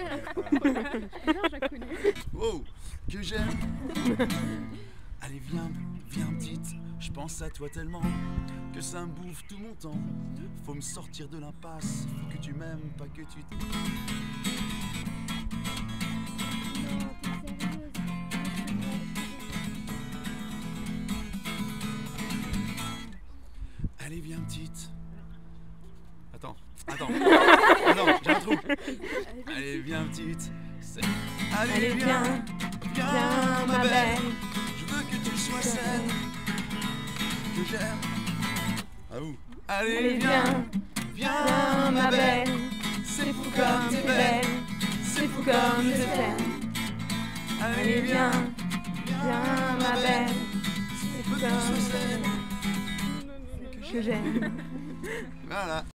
Non, je la connais. Oh, que j'aime. Allez, viens, viens petite, je pense à toi tellement que ça me bouffe tout mon temps. Faut me sortir de l'impasse, faut que tu m'aimes, pas que tu... Allez, viens petite. Attends, j'ai un trou. Allez, viens petite. Allez, viens, viens ma belle. Je veux que tu sois celle que j'aime. À vous. Allez, viens ma belle. C'est fou comme t'es belle. c'est fou comme je t'aime. Allez, viens ma belle, c'est fou comme celle que j'aime. Voilà.